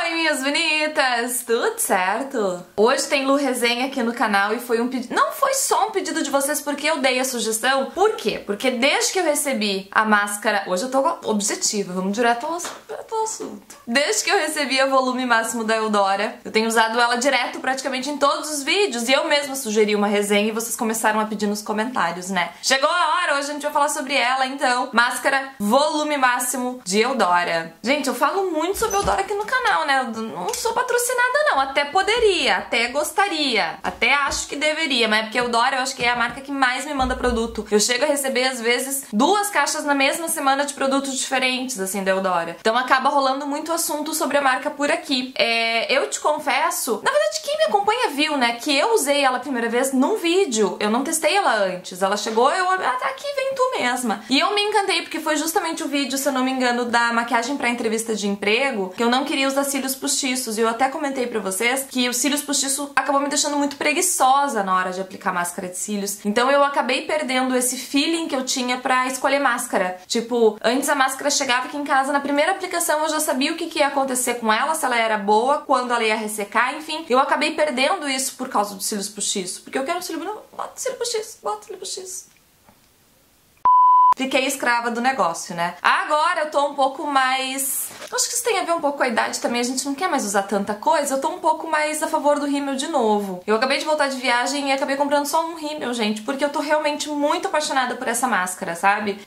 Oi, minhas bonitas! Tudo certo? Hoje tem Lu Resenha aqui no canal e foi um pedido... Não foi só um pedido de vocês porque eu dei a sugestão. Por quê? Porque desde que eu recebi a máscara... Hoje eu tô objetiva, vamos direto ao assunto. Desde que eu recebi a volume máximo da Eudora, eu tenho usado ela direto praticamente em todos os vídeos e eu mesma sugeri uma resenha e vocês começaram a pedir nos comentários, né? Chegou a hora, hoje a gente vai falar sobre ela, então. Máscara volume máximo de Eudora. Gente, eu falo muito sobre Eudora aqui no canal, né? Eu não sou patrocinada não, até poderia, até gostaria, até acho que deveria, mas é porque Eudora eu acho que é a marca que mais me manda produto. Eu chego a receber às vezes 2 caixas na mesma semana de produtos diferentes, assim, da Eudora. Então acaba rolando muito assunto sobre a marca por aqui. Eu te confesso, na verdade quem me acompanha viu, né, que eu usei ela a primeira vez num vídeo, eu não testei ela antes, ela chegou, aqui vem tu mesma. E eu me encantei porque foi justamente o vídeo, se eu não me engano, da maquiagem pra entrevista de emprego, que eu não queria usar cílios postiços, e eu até comentei pra vocês que os cílios postiços acabou me deixando muito preguiçosa na hora de aplicar máscara de cílios, então eu acabei perdendo esse feeling que eu tinha pra escolher máscara. Tipo, antes a máscara chegava aqui em casa, na primeira aplicação eu já sabia o que ia acontecer com ela, se ela era boa, quando ela ia ressecar, enfim, eu acabei perdendo isso por causa dos cílios postiços, porque eu quero um cílio bonito, bota cílio postiço, bota cílio postiço. Fiquei escrava do negócio, né? Agora eu tô um pouco mais... Acho que isso tem a ver um pouco com a idade também, a gente não quer mais usar tanta coisa, eu tô um pouco mais a favor do rímel de novo. Eu acabei de voltar de viagem e acabei comprando só um rímel, gente, porque eu tô realmente muito apaixonada por essa máscara, sabe?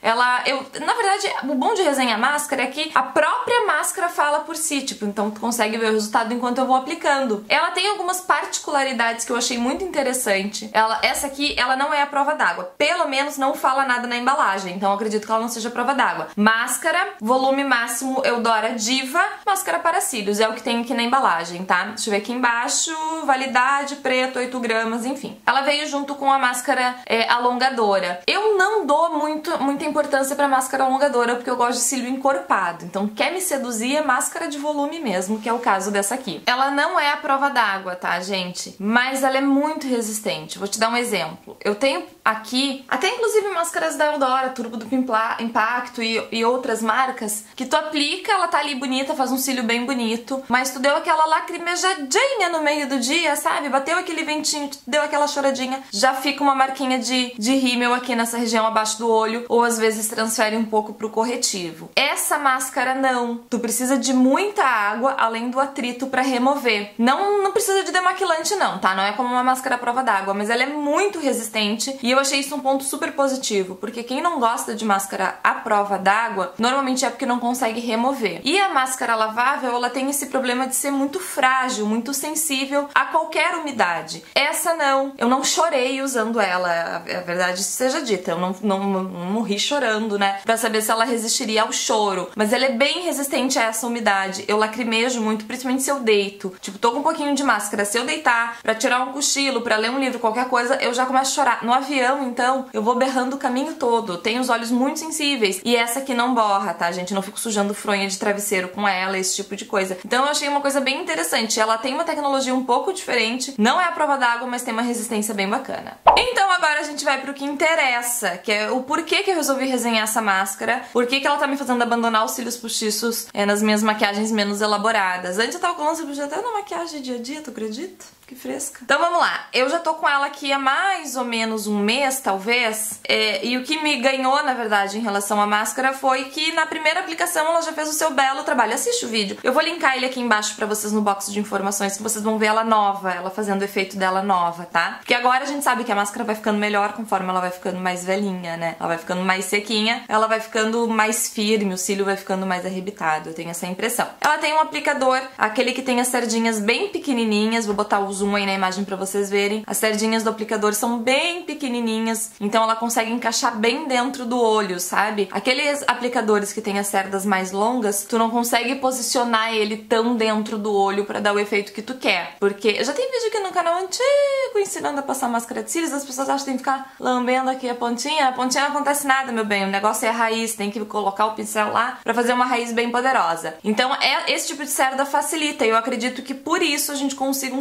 Na verdade, o bom de resenhar máscara é que a própria máscara fala por si, tipo, então tu consegue ver o resultado enquanto eu vou aplicando. Ela tem algumas particularidades que eu achei muito interessante. Essa aqui, ela não é a prova d'água, pelo menos não fala nada na embalagem, então eu acredito que ela não seja prova d'água. Máscara, volume máximo Eudora Diva, máscara para cílios, é o que tem aqui na embalagem, tá? Deixa eu ver aqui embaixo, validade, preto, 8 gramas, enfim. Ela veio junto com a máscara alongadora. Eu não dou muita importância pra máscara alongadora, porque eu gosto de cílio encorpado, então quer me seduzir é máscara de volume mesmo, que é o caso dessa aqui. Ela não é a prova d'água, tá, gente? Mas ela é muito resistente. Vou te dar um exemplo. Eu tenho aqui, até inclusive máscaras da Eudora, Turbo Duplo Impacto e outras marcas, que tu aplica, ela tá ali bonita, faz um cílio bem bonito, mas tu deu aquela lacrimejadinha no meio do dia, sabe? Bateu aquele ventinho, deu aquela choradinha, já fica uma marquinha de rímel aqui nessa região abaixo do olho, ou às vezes transfere um pouco pro corretivo. Essa máscara não. Tu precisa de muita água, além do atrito pra remover. Não precisa de demaquilante não, tá? Não é como uma máscara à prova d'água, mas ela é muito resistente e eu achei isso um ponto super positivo, porque quem não gosta de máscara à prova d'água, normalmente é porque não consegue remover. E a máscara lavável, ela tem esse problema de ser muito frágil, muito sensível a qualquer umidade. Essa não. Eu não chorei usando ela, a verdade seja dita. Eu não morri chorando, né? Pra saber se ela resistiria ao choro. Mas ela é bem resistente a essa umidade. Eu lacrimejo muito, principalmente se eu deito. Tipo, tô com um pouquinho de máscara. Se eu deitar pra tirar um cochilo, pra ler um livro, qualquer coisa, eu já começo a chorar. No avião, então, eu vou berrando o caminho todo. Eu tenho os olhos muito sensíveis. E essa aqui não borra, tá, gente? Eu não fico sujando fronha de travesseiro com ela, esse tipo de coisa. Então eu achei uma coisa bem interessante. Ela tem uma tecnologia um pouco diferente. Não é a prova d'água, mas tem uma resistência bem bacana. Então agora a gente vai pro que interessa, que é o porquê que eu resolvi resenhar essa máscara. Por que ela tá me fazendo abandonar os cílios postiços nas minhas maquiagens menos elaboradas. Antes eu tava com cílios postiços até na maquiagem dia a dia, tu acredita? Que fresca. Então vamos lá, eu já tô com ela aqui há mais ou menos um mês, talvez, e o que me ganhou, na verdade, em relação à máscara foi que na primeira aplicação ela já fez o seu belo trabalho. Assiste o vídeo. Eu vou linkar ele aqui embaixo pra vocês no box de informações, que vocês vão ver ela nova, ela fazendo o efeito dela nova, tá? Porque agora a gente sabe que a máscara vai ficando melhor conforme ela vai ficando mais velhinha, né? Ela vai ficando mais sequinha, ela vai ficando mais firme, o cílio vai ficando mais arrebitado, eu tenho essa impressão. Ela tem um aplicador, aquele que tem as sardinhas bem pequenininhas, vou botar o zoom aí na imagem pra vocês verem. As sardinhas do aplicador são bem pequenininhas, então ela consegue encaixar bem dentro do olho, sabe? Aqueles aplicadores que tem as cerdas mais longas, tu não consegue posicionar ele tão dentro do olho pra dar o efeito que tu quer, porque já tem vídeo aqui no canal antigo ensinando a passar máscara de cílios, as pessoas acham que tem que ficar lambendo aqui a pontinha não acontece nada, meu bem, o negócio é a raiz, tem que colocar o pincel lá pra fazer uma raiz bem poderosa. Então esse tipo de cerda facilita, e eu acredito que por isso a gente consiga um cílio mais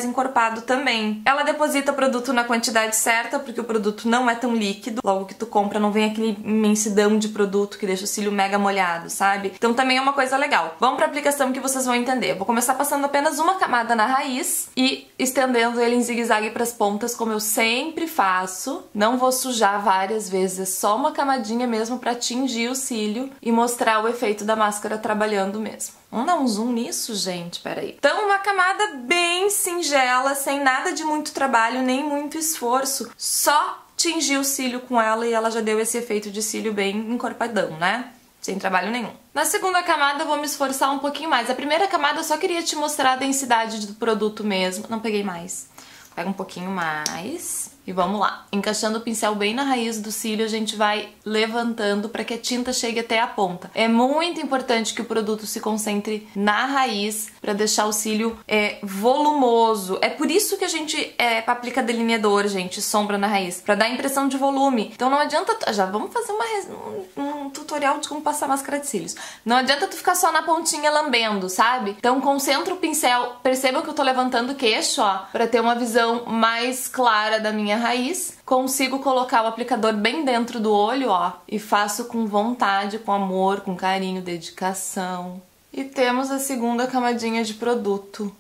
encorpado também. Ela deposita o produto na quantidade certa, porque o produto não é tão líquido. Logo que tu compra, não vem aquele imensidão de produto que deixa o cílio mega molhado, sabe? Então também é uma coisa legal. Vamos pra aplicação que vocês vão entender. Vou começar passando apenas uma camada na raiz e estendendo ele em zigue-zague pras pontas, como eu sempre faço. Não vou sujar várias vezes, só uma camadinha mesmo pra tingir o cílio e mostrar o efeito da máscara trabalhando mesmo. Vamos dar um zoom nisso, gente? Peraí. Então, uma camada bem singela, sem nada de muito trabalho, nem muito esforço. Só tingir o cílio com ela e ela já deu esse efeito de cílio bem encorpadão, né? Sem trabalho nenhum. Na segunda camada eu vou me esforçar um pouquinho mais. A primeira camada eu só queria te mostrar a densidade do produto mesmo. Não peguei mais. Pega um pouquinho mais. E vamos lá. Encaixando o pincel bem na raiz do cílio, a gente vai levantando para que a tinta chegue até a ponta. É muito importante que o produto se concentre na raiz para deixar o cílio volumoso. É por isso que a gente aplica delineador, gente, sombra na raiz, para dar a impressão de volume. Então não adianta... Já vamos fazer um tutorial de como passar máscara de cílios. Não adianta tu ficar só na pontinha lambendo, sabe? Então concentra o pincel. Percebam que eu tô levantando o queixo, ó, para ter uma visão mais clara da minha raiz. Consigo colocar o aplicador bem dentro do olho, ó, e faço com vontade, com amor, com carinho, dedicação. E temos a segunda camadinha de produto.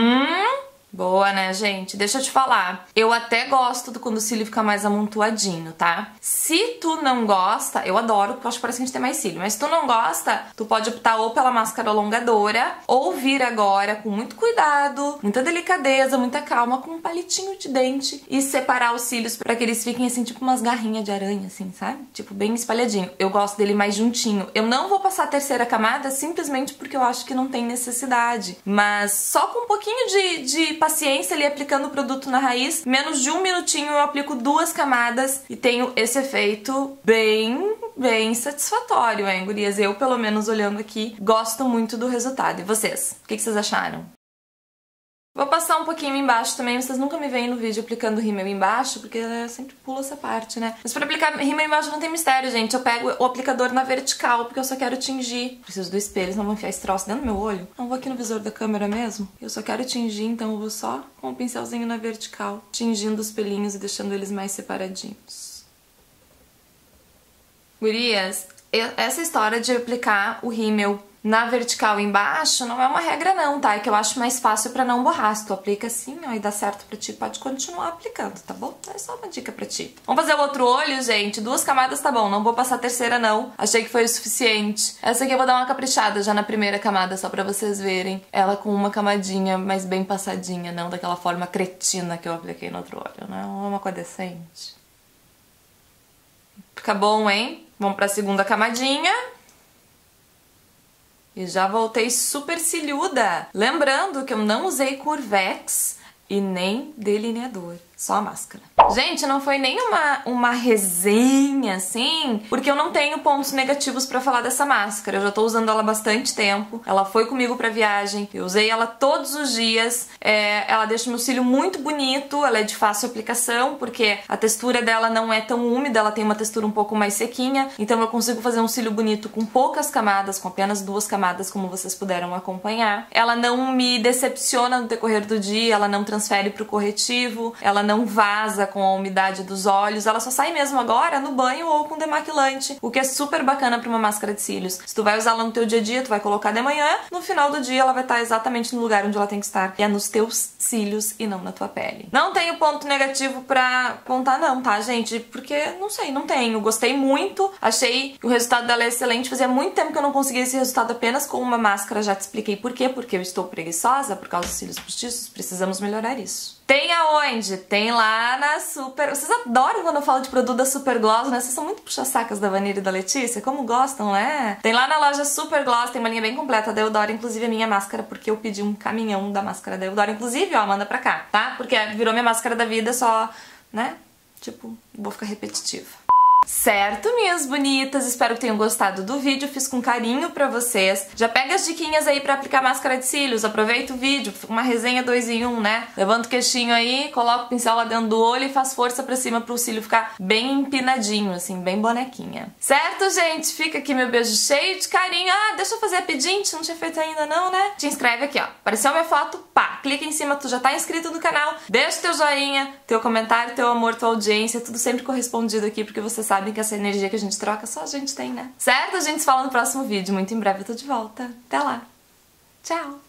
Boa, né, gente? Deixa eu te falar. Eu até gosto quando o cílio fica mais amontoadinho, tá? Se tu não gosta, eu adoro, porque eu acho que parece que a gente tem mais cílio. Mas se tu não gosta, tu pode optar ou pela máscara alongadora, ou vir agora com muito cuidado, muita delicadeza, muita calma, com um palitinho de dente e separar os cílios pra que eles fiquem assim, tipo umas garrinhas de aranha, assim, sabe? Tipo, bem espalhadinho. Eu gosto dele mais juntinho. Eu não vou passar a terceira camada simplesmente porque eu acho que não tem necessidade. Mas só com um pouquinho de paciência ali aplicando o produto na raiz, menos de 1 minutinho eu aplico 2 camadas e tenho esse efeito bem satisfatório, hein, gurias? Eu, pelo menos olhando aqui, gosto muito do resultado. E vocês? O que vocês acharam? Vou passar um pouquinho embaixo também, vocês nunca me veem no vídeo aplicando rímel embaixo, porque eu sempre pulo essa parte, né? Mas pra aplicar rímel embaixo não tem mistério, gente. Eu pego o aplicador na vertical, porque eu só quero tingir. Preciso do espelho, senão vou enfiar esse troço dentro do meu olho. Não vou aqui no visor da câmera mesmo. Eu só quero tingir, então eu vou só com o pincelzinho na vertical, tingindo os pelinhos e deixando eles mais separadinhos. Gurias, essa história de aplicar o rímel na vertical embaixo não é uma regra não, tá? É que eu acho mais fácil pra não borrar. Se tu aplica assim, ó, e dá certo pra ti, pode continuar aplicando, tá bom? É só uma dica pra ti. Vamos fazer o outro olho, gente? 2 camadas tá bom, não vou passar a terceira não. Achei que foi o suficiente. Essa aqui eu vou dar uma caprichada já na primeira camada, só pra vocês verem. Ela com uma camadinha, mas bem passadinha, não daquela forma cretina que eu apliquei no outro olho, né? Uma coisa decente. Fica bom, hein? Vamos pra segunda camadinha. E já voltei super ciliuda. Lembrando que eu não usei Curvex e nem delineador, só a máscara. Gente, não foi nem uma resenha, assim, porque eu não tenho pontos negativos pra falar dessa máscara. Eu já tô usando ela há bastante tempo. Ela foi comigo pra viagem. Eu usei ela todos os dias. Ela deixa meu cílio muito bonito. Ela é de fácil aplicação, porque a textura dela não é tão úmida. Ela tem uma textura um pouco mais sequinha. Então eu consigo fazer um cílio bonito com poucas camadas, com apenas 2 camadas, como vocês puderam acompanhar. Ela não me decepciona no decorrer do dia. Ela não transfere pro corretivo. Ela não vaza com a umidade dos olhos, ela só sai mesmo agora no banho ou com demaquilante, o que é super bacana pra uma máscara de cílios. Se tu vai usar ela no teu dia a dia, tu vai colocar de manhã, no final do dia ela vai estar exatamente no lugar onde ela tem que estar, que é nos teus cílios e não na tua pele. Não tenho ponto negativo pra apontar não, tá, gente? Porque, não sei, não tenho. Gostei muito, achei que o resultado dela é excelente. Fazia muito tempo que eu não conseguia esse resultado apenas com uma máscara, já te expliquei por quê, porque eu estou preguiçosa por causa dos cílios postiços, precisamos melhorar isso. Tem aonde? Tem lá na Super... Vocês adoram quando eu falo de produto da Super Gloss, né? Vocês são muito puxa-sacas da Vanilla e da Letícia, como gostam, né? Tem lá na loja Super Gloss, tem uma linha bem completa da Eudora, inclusive a minha máscara, porque eu pedi um caminhão da máscara da Eudora, inclusive, ó, manda pra cá, tá? Porque virou minha máscara da vida, só, né? Tipo, vou ficar repetitiva. Certo, minhas bonitas? Espero que tenham gostado do vídeo, fiz com carinho pra vocês. Já pega as diquinhas aí pra aplicar máscara de cílios, aproveita o vídeo, uma resenha 2 em 1, né? Levanta o queixinho aí, coloca o pincel lá dentro do olho e faz força pra cima pro cílio ficar bem empinadinho, assim, bem bonequinha. Certo, gente? Fica aqui meu beijo cheio de carinho. Ah, deixa eu fazer a pedinte, não tinha feito ainda não, né? Te inscreve aqui, ó. Apareceu minha foto, pá, clica em cima, tu já tá inscrito no canal, deixa teu joinha, teu comentário, teu amor, tua audiência, tudo sempre correspondido aqui, porque você sabe que essa energia que a gente troca só a gente tem, né? Certo? A gente se fala no próximo vídeo. Muito em breve eu tô de volta. Até lá. Tchau!